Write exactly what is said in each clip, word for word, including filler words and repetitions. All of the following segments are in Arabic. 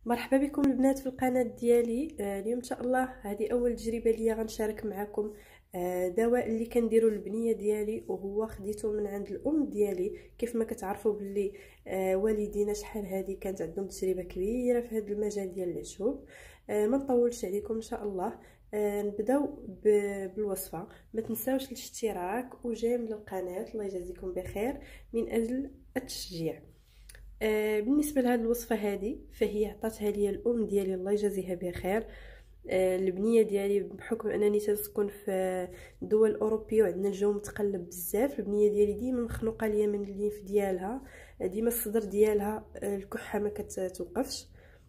مرحبا بكم البنات في القناه ديالي. آه اليوم ان شاء الله هذه اول تجربه ليا غنشارك معكم آه دواء اللي كنديرو للبنيه ديالي، وهو خديته من عند الام ديالي. كيف ما كتعرفوا باللي آه والدينا شحال هذه كانت عندهم تجربه كبيره في هذا المجال ديال العشوب. آه ما نطولش عليكم ان شاء الله. آه نبداو بالوصفه. ما تنساوش الاشتراك وجيم للقناه، الله يجازيكم بخير من اجل التشجيع. آه بالنسبه لهذه الوصفه هذه فهي عطاتها لي الام ديالي الله يجازيها بخير. آه البنيه ديالي بحكم انني تنسكن في الدول الاوروبيه وعندنا الجو متقلب بزاف، البنيه ديالي ديما مخنوقه ليا من الليف ديالها، ديما الصدر ديالها آه الكحه ما كتوقفش.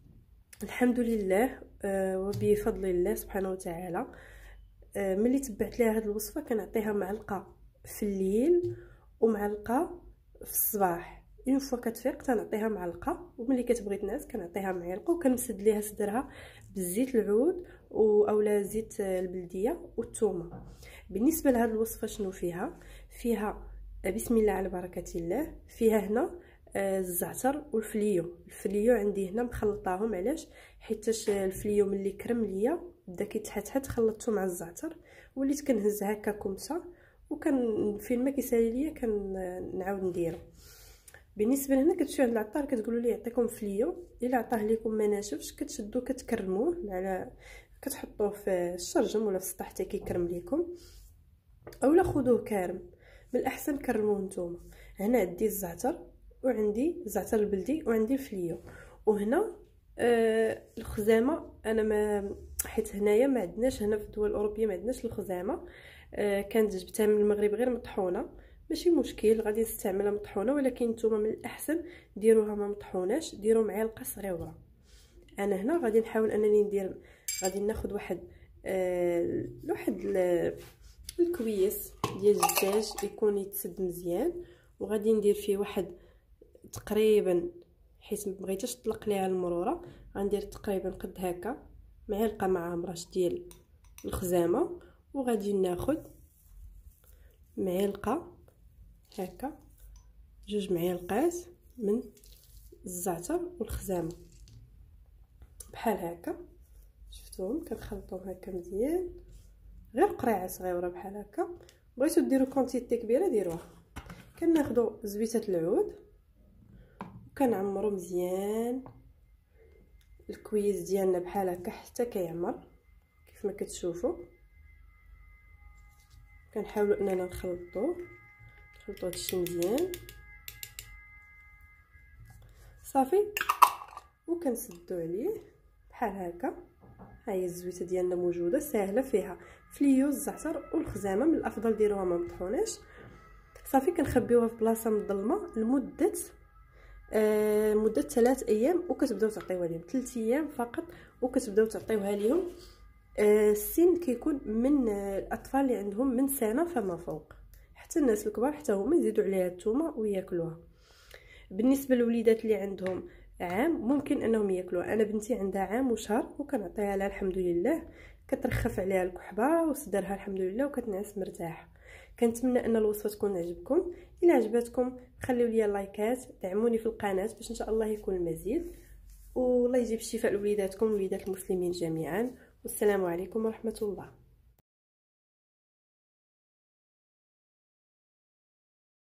الحمد لله آه وبفضل الله سبحانه وتعالى آه ملي تبعت لها هذه الوصفه كنعطيها معلقه في الليل ومعلقه في الصباح. اون فوا كتفيق تنعطيها معلقه، وملي كتبغي تنعس كنعطيها معلقه، وكنسد ليها صدرها بالزيت العود او اولا زيت البلديه والثومه. بالنسبه لهذه الوصفه شنو فيها؟ فيها بسم الله على بركه الله، فيها هنا الزعتر والفليو. الفليو عندي هنا مخلطاهم، علاش؟ حيتاش الفليو ملي كرم ليا بدا كيتحتحت خلطته مع الزعتر، وليت كنهز هكا كمسه، وكان فين ما كيسالي ليا كنعاود نديرو. بالنسبه لهنا كتمشيو عند العطار كتقولوا ليه يعطيكم فليو، الا عطاه لكم ما ناشفش كتشدو كتكرموه على كتحطوه في الشرجم ولا في السطح حتى كيكرم لكم، اولا خذوه كارم، من الاحسن كرموه نتوما. هنا عندي الزعتر وعندي الزعتر البلدي وعندي الفليو، وهنا آه الخزامه. انا ما حيت هنايا ما عندناش، هنا في الدول الاوروبيه ما عندناش الخزامه. آه كانت جبتها من المغرب غير مطحونه، ماشي مشكل غادي نستعملها مطحونه، ولكن نتوما من الاحسن ديروها ما مطحوناش، ديروا معلقه صغيره. انا هنا غادي نحاول انني ندير، غادي ناخذ واحد آه واحد الكويس ديال الدجاج يكون يتسد مزيان، وغادي ندير فيه واحد تقريبا، حيت ما بغيتش تطلق ليها المروره، غندير تقريبا قد هكا معلقه مع مراش ديال الخزامه، وغادي ناخذ معلقه هكا جوج معالق من الزعتر والخزامه بحال هكا. شفتوهم كنخلطوهم هكا مزيان، غير قريعه صغيره بحال هكا. بغيتو ديروا كونتيتي كبيره ديروها. كناخذوا زبيته العود وكنعمروا مزيان الكويس ديالنا بحال هكا حتى كيعمر كيف ما كتشوفوا. كنحاولوا اننا نخلطوه نخلطوه هادشي مزيان صافي، وكنسدو عليه بحال هكا. ها هي الزويته ديالنا موجوده ساهله، فيها فليو الزعتر والخزامه، من الافضل ديروها ما مطحوناش. صافي كنخبيوها في بلاصه مظلمه لمده آه مده ثلاث ايام، وكتبداو تعطيوها لهم ثلاث ايام فقط، وكتبداو تعطيوها لهم. آه السن كيكون من آه الاطفال اللي عندهم من سنه فما فوق، حتى الناس الكبار حتى هما يزيدوا عليها الثومه وياكلوها. بالنسبه للوليدات اللي عندهم عام ممكن انهم ياكلوها. انا بنتي عندها عام وشهر وكنعطيها لها الحمد لله، كترخف عليها الكحبه وصدرها الحمد لله وكتنعس مرتاح. كنتمنى ان الوصفه تكون عجبكم. الى عجبتكم خليوا لي لايكات، دعموني في القناه باش ان شاء الله يكون المزيد، والله يجيب الشفاء لوليداتكم وليدات المسلمين جميعا. والسلام عليكم ورحمه الله.